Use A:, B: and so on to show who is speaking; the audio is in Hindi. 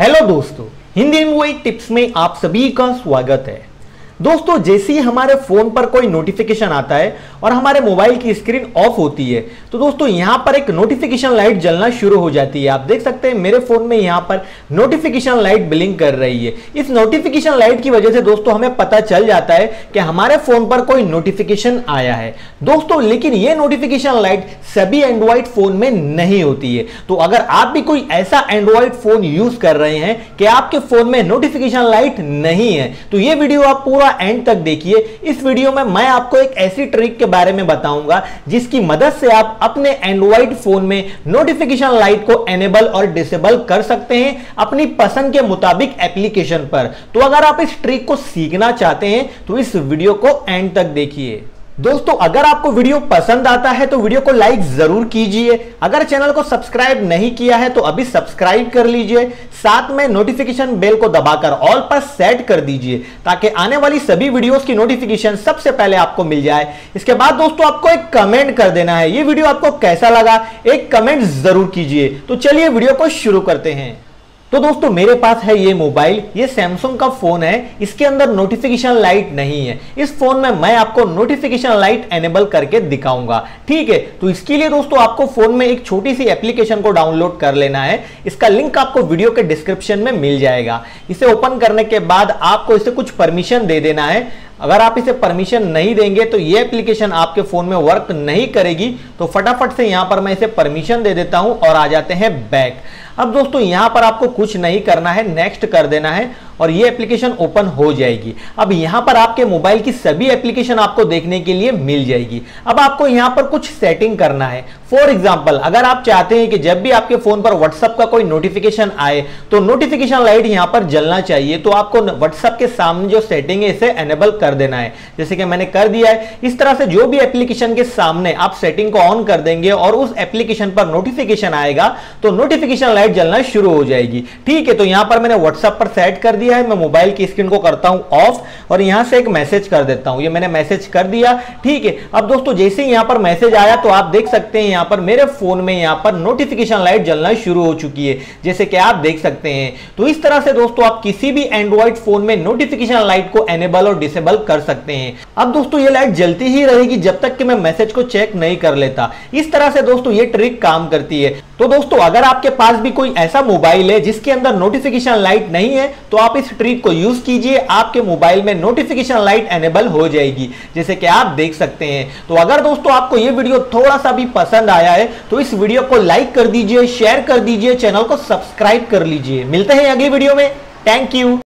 A: हेलो दोस्तों, हिंदी मूवी टिप्स में आप सभी का स्वागत है। दोस्तों, जैसे ही हमारे फोन पर कोई नोटिफिकेशन आता है और हमारे मोबाइल की स्क्रीन ऑफ होती है तो दोस्तों यहां पर एक नोटिफिकेशन लाइट जलना शुरू हो जाती है। आप देख सकते हैं मेरे फोन में यहां पर नोटिफिकेशन लाइट ब्लिंक कर रही है। इस नोटिफिकेशन लाइट की वजह से दोस्तों हमें पता चल जाता है कि हमारे फोन पर कोई नोटिफिकेशन आया है दोस्तों। लेकिन यह नोटिफिकेशन लाइट सभी एंड्रॉइड फोन में नहीं होती है। तो अगर आप भी कोई ऐसा एंड्रॉइड फोन यूज कर रहे हैं कि आपके फोन में नोटिफिकेशन लाइट नहीं है तो यह वीडियो आप पूरा एंड तक देखिए। इस वीडियो में मैं आपको एक ऐसी ट्रिक के बारे में बताऊंगा जिसकी मदद से आप अपने एंड्रॉइड फोन में नोटिफिकेशन लाइट को एनेबल और डिसेबल कर सकते हैं अपनी पसंद के मुताबिक एप्लीकेशन पर। तो अगर आप इस ट्रिक को सीखना चाहते हैं तो इस वीडियो को एंड तक देखिए। दोस्तों, अगर आपको वीडियो पसंद आता है तो वीडियो को लाइक जरूर कीजिए। अगर चैनल को सब्सक्राइब नहीं किया है तो अभी सब्सक्राइब कर लीजिए। साथ में नोटिफिकेशन बेल को दबाकर ऑल पर सेट कर दीजिए ताकि आने वाली सभी वीडियोस की नोटिफिकेशन सबसे पहले आपको मिल जाए। इसके बाद दोस्तों आपको एक कमेंट कर देना है। ये वीडियो आपको कैसा लगा एक कमेंट जरूर कीजिए। तो चलिए वीडियो को शुरू करते हैं। तो दोस्तों मेरे पास है ये मोबाइल, ये सैमसंग का फोन है। इसके अंदर नोटिफिकेशन लाइट नहीं है। इस फोन में मैं आपको नोटिफिकेशन लाइट एनेबल करके दिखाऊंगा, ठीक है। तो इसके लिए दोस्तों आपको फोन में एक छोटी सी एप्लीकेशन को डाउनलोड कर लेना है। इसका लिंक आपको वीडियो के डिस्क्रिप्शन में मिल जाएगा। इसे ओपन करने के बाद आपको इसे कुछ परमिशन दे देना है। अगर आप इसे परमिशन नहीं देंगे तो ये एप्लीकेशन आपके फोन में वर्क नहीं करेगी। तो फटाफट से यहां पर मैं इसे परमिशन दे देता हूं और आ जाते हैं बैक। अब दोस्तों यहां पर आपको कुछ नहीं करना है, नेक्स्ट कर देना है और ये एप्लीकेशन ओपन हो जाएगी। अब यहां पर आपके मोबाइल की सभी एप्लीकेशन आपको देखने के लिए मिल जाएगी। अब आपको यहां पर कुछ सेटिंग करना है। फॉर एग्जांपल, अगर आप चाहते हैं कि जब भी आपके फोन पर व्हाट्सएप का कोई नोटिफिकेशन आए तो नोटिफिकेशन लाइट यहां पर जलना चाहिए, तो आपको व्हाट्सएप के सामने जो सेटिंग है इसे एनेबल कर देना है, जैसे कि मैंने कर दिया है। इस तरह से जो भी एप्लीकेशन के सामने आप सेटिंग को ऑन कर देंगे और उस एप्लीकेशन पर नोटिफिकेशन आएगा तो नोटिफिकेशन लाइट जलना शुरू हो जाएगी, ठीक है। तो यहां पर मैंने व्हाट्सएप पर सेट कर दिया है। मैं मोबाइल की स्क्रीन को करता हूं ऑफ और यहां से एक मैसेज कर देता हूं। ये मैंने मैसेज कर दिया, ठीक है। अब दोस्तों जैसे ही यहां पर मैसेज आया तो आप देख सकते हैं यहां पर मेरे फोन में यहां पर नोटिफिकेशन लाइट जलना शुरू हो चुकी है, जैसे कि आप देख सकते हैं। तो इस तरह से दोस्तों आप किसी भी एंड्रॉइड फोन में नोटिफिकेशन लाइट को एनेबल और डिसेबल कर सकते हैं। अब दोस्तों ये लाइट जलती ही रहेगी जब तक कि मैं मैसेज को चेक नहीं कर लेता। इस तरह से दोस्तों ये ट्रिक काम करती है। तो दोस्तों अगर आपके पास भी कोई ऐसा मोबाइल है जिसके अंदर नोटिफिकेशन लाइट नहीं है तो आप इस ट्रिक को यूज कीजिए। आपके मोबाइल में नोटिफिकेशन लाइट एनेबल हो जाएगी, जैसे कि आप देख सकते हैं। तो अगर दोस्तों आपको यह वीडियो थोड़ा सा भी पसंद आया है तो इस वीडियो को लाइक कर दीजिए, शेयर कर दीजिए, चैनल को सब्सक्राइब कर लीजिए। मिलते हैं अगली वीडियो में। Thank you.